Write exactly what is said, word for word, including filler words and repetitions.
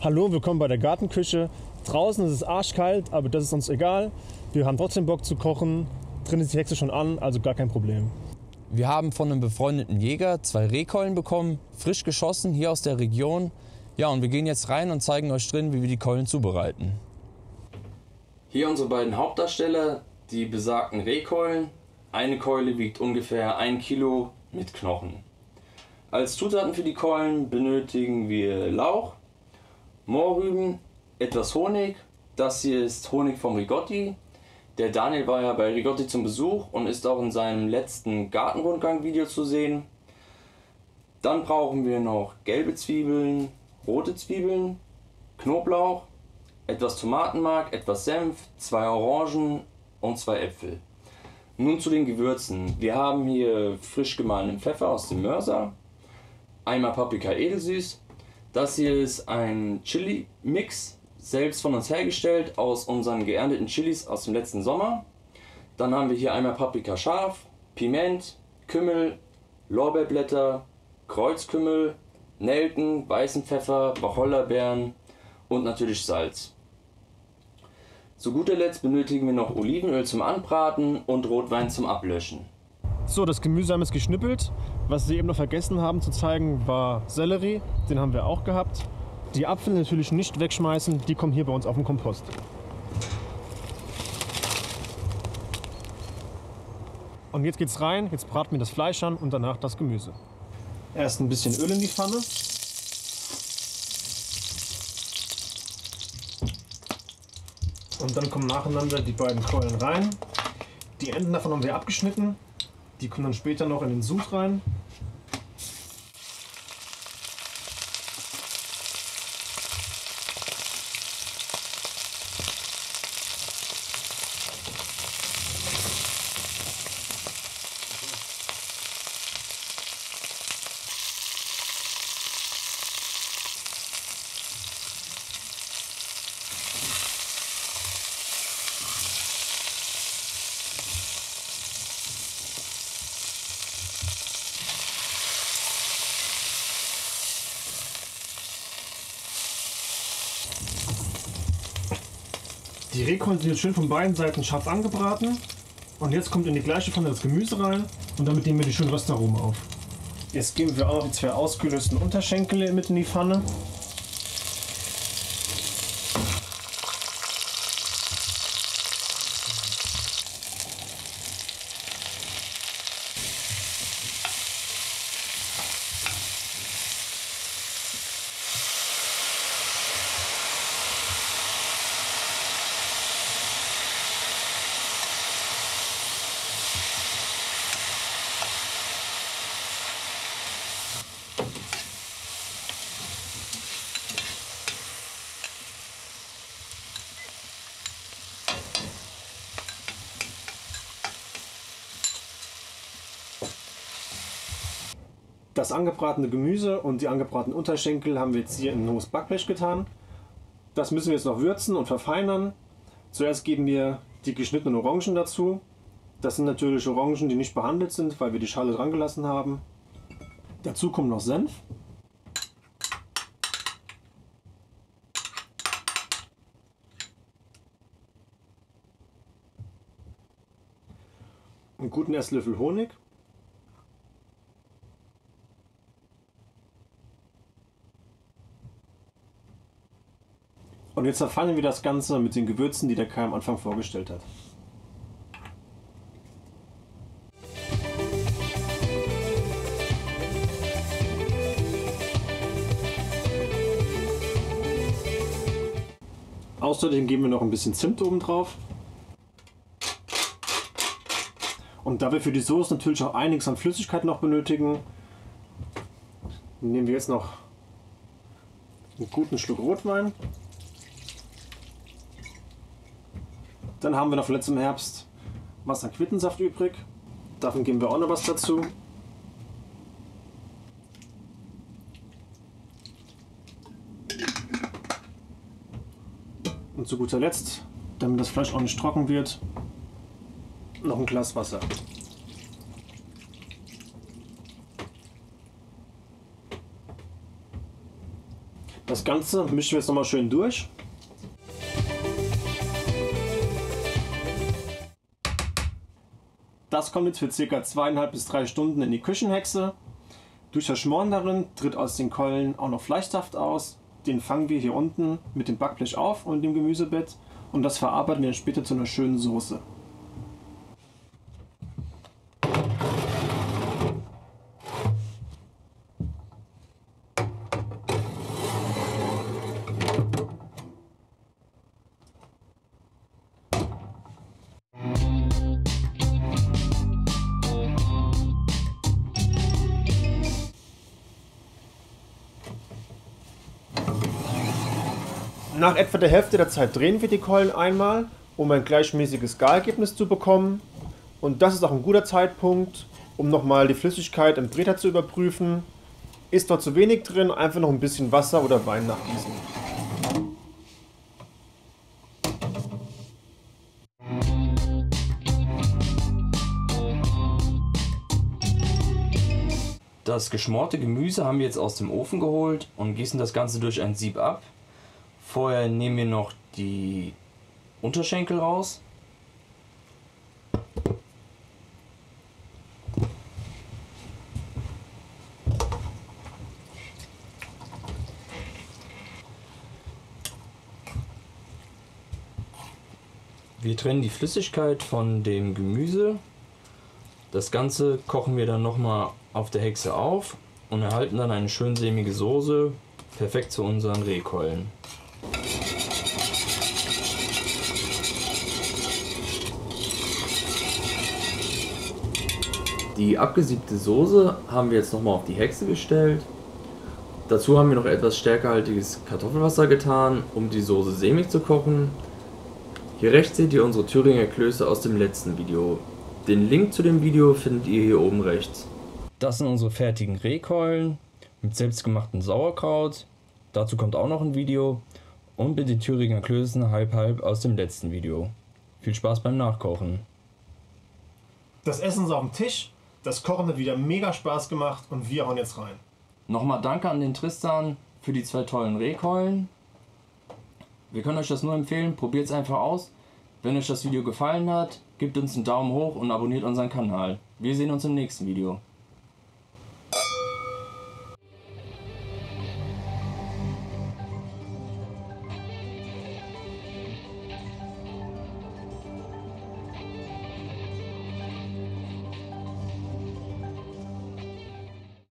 Hallo, willkommen bei der Gartenküche. Draußen ist es arschkalt, aber das ist uns egal. Wir haben trotzdem Bock zu kochen. Drin ist die Hexe schon an, also gar kein Problem. Wir haben von einem befreundeten Jäger zwei Rehkeulen bekommen, frisch geschossen, hier aus der Region. Ja, und wir gehen jetzt rein und zeigen euch drin, wie wir die Keulen zubereiten. Hier unsere beiden Hauptdarsteller, die besagten Rehkeulen. Eine Keule wiegt ungefähr ein Kilo mit Knochen. Als Zutaten für die Keulen benötigen wir Lauch, Mohrrüben, etwas Honig. Das hier ist Honig vom Rigotti. Der Daniel war ja bei Rigotti zum Besuch und ist auch in seinem letzten Gartenrundgang-Video zu sehen. Dann brauchen wir noch gelbe Zwiebeln, rote Zwiebeln, Knoblauch, etwas Tomatenmark, etwas Senf, zwei Orangen und zwei Äpfel. Nun zu den Gewürzen. Wir haben hier frisch gemahlenen Pfeffer aus dem Mörser, einmal Paprika edelsüß. Das hier ist ein Chili-Mix, selbst von uns hergestellt, aus unseren geernteten Chilis aus dem letzten Sommer. Dann haben wir hier einmal Paprika scharf, Piment, Kümmel, Lorbeerblätter, Kreuzkümmel, Nelken, weißen Pfeffer, Wacholderbeeren und natürlich Salz. Zu guter Letzt benötigen wir noch Olivenöl zum Anbraten und Rotwein zum Ablöschen. So, das Gemüse haben wir jetzt geschnippelt. Was wir eben noch vergessen haben zu zeigen, war Sellerie. Den haben wir auch gehabt. Die Apfel natürlich nicht wegschmeißen, die kommen hier bei uns auf den Kompost. Und jetzt geht's rein, jetzt braten wir das Fleisch an und danach das Gemüse. Erst ein bisschen Öl in die Pfanne. Und dann kommen nacheinander die beiden Keulen rein. Die Enden davon haben wir abgeschnitten. Die kommen dann später noch in den Sud rein. Die Rehkeulen sind jetzt schön von beiden Seiten scharf angebraten. Und jetzt kommt in die gleiche Pfanne das Gemüse rein und damit nehmen wir die schönen Röstaromen auf. Jetzt geben wir auch noch die zwei ausgelösten Unterschenkel mit in die Pfanne. Das angebratene Gemüse und die angebratenen Unterschenkel haben wir jetzt hier in ein hohes Backblech getan. Das müssen wir jetzt noch würzen und verfeinern. Zuerst geben wir die geschnittenen Orangen dazu. Das sind natürlich Orangen, die nicht behandelt sind, weil wir die Schale dran gelassen haben. Dazu kommt noch Senf. Einen guten Esslöffel Honig. Und jetzt zerfallen wir das Ganze mit den Gewürzen, die der Kai am Anfang vorgestellt hat. Außerdem geben wir noch ein bisschen Zimt oben drauf. Und da wir für die Soße natürlich auch einiges an Flüssigkeit noch benötigen, nehmen wir jetzt noch einen guten Schluck Rotwein. Dann haben wir noch von letztem Herbst Wasser Quittensaft übrig. Davon geben wir auch noch was dazu. Und zu guter Letzt, damit das Fleisch auch nicht trocken wird, noch ein Glas Wasser. Das Ganze mischen wir jetzt nochmal schön durch. Das kommt jetzt für circa zweieinhalb bis drei Stunden in die Küchenhexe. Durch das Schmoren darin tritt aus den Keulen auch noch Fleischsaft aus. Den fangen wir hier unten mit dem Backblech auf und dem Gemüsebett und das verarbeiten wir später zu einer schönen Soße. Nach etwa der Hälfte der Zeit drehen wir die Keulen einmal, um ein gleichmäßiges Garergebnis zu bekommen. Und das ist auch ein guter Zeitpunkt, um nochmal die Flüssigkeit im Bräter zu überprüfen. Ist dort zu wenig drin, einfach noch ein bisschen Wasser oder Wein nachgießen. Das geschmorte Gemüse haben wir jetzt aus dem Ofen geholt und gießen das Ganze durch ein Sieb ab. Vorher nehmen wir noch die Unterschenkel raus. Wir trennen die Flüssigkeit von dem Gemüse. Das Ganze kochen wir dann nochmal auf der Hexe auf und erhalten dann eine schön sämige Soße, perfekt zu unseren Rehkeulen. Die abgesiebte Soße haben wir jetzt nochmal auf die Hexe gestellt. Dazu haben wir noch etwas stärkehaltiges Kartoffelwasser getan, um die Soße sämig zu kochen. Hier rechts seht ihr unsere Thüringer Klöße aus dem letzten Video. Den Link zu dem Video findet ihr hier oben rechts. Das sind unsere fertigen Rehkeulen mit selbstgemachtem Sauerkraut. Dazu kommt auch noch ein Video. Und mit den Thüringer Klößen halb halb aus dem letzten Video. Viel Spaß beim Nachkochen. Das Essen ist auf dem Tisch. Das Kochen hat wieder mega Spaß gemacht und wir hauen jetzt rein. Nochmal danke an den Tristan für die zwei tollen Rehkeulen. Wir können euch das nur empfehlen, probiert es einfach aus. Wenn euch das Video gefallen hat, gebt uns einen Daumen hoch und abonniert unseren Kanal. Wir sehen uns im nächsten Video.